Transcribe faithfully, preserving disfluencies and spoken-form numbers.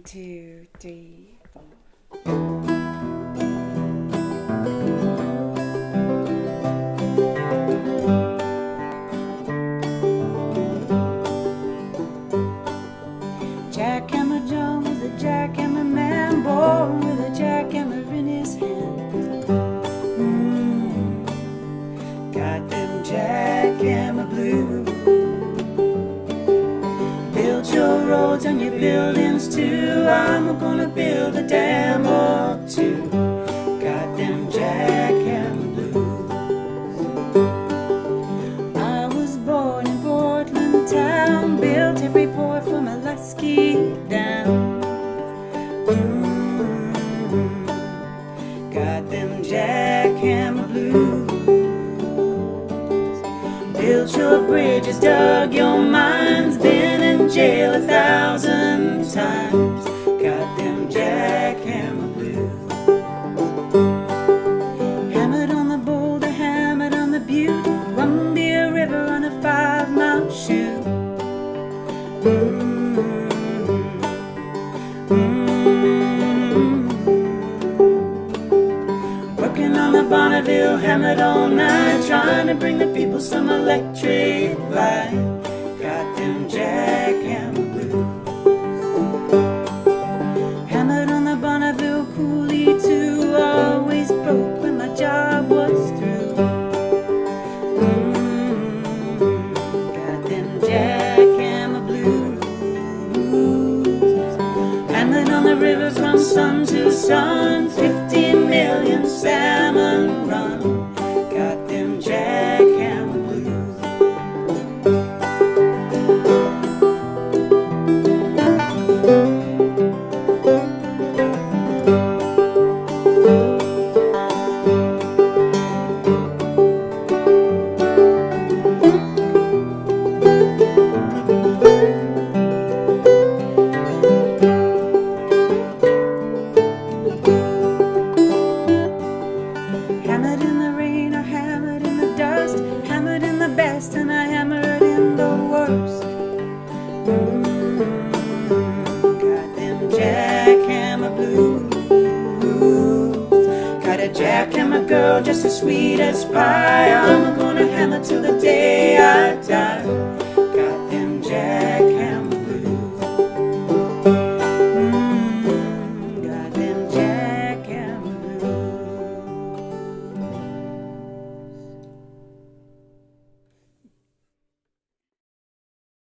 One, two, three, four. Jackhammer John was a jackhammer man, born with a jackhammer in his hand. Mm, got them jackhammer blues. Build your roads and your buildings too. I'm gonna build a dam or two. Got them jackhammer blues. I was born in Portland town, built every port from Alaska down. Mm-hmm. Got them jackhammer blues. Built your bridges, dug your mines, been in jail a thousand times. Got them jackhammer blues. Hammered on the boulder, hammered on the butte, run the river on a five-mile chute. Mm-hmm. Mm-hmm. Working on the Bonneville, hammered all night, trying to bring the people some electric light. Got them jackhammer blues. Hammered on the Bonneville coulee too, always broke when my job was through. Mm-hmm. Got them jackhammer blues. Hammered on the river from sun to sun, fifty million salmon run. Got them jackhammer blues. Hammered in the rain or hammered in the dust, hammered in the best and I hammered in the worst. Mm-hmm. Got them jackhammer blues. Got a jackhammer girl just as sweet as pie. I'm gonna hammer till the day I die.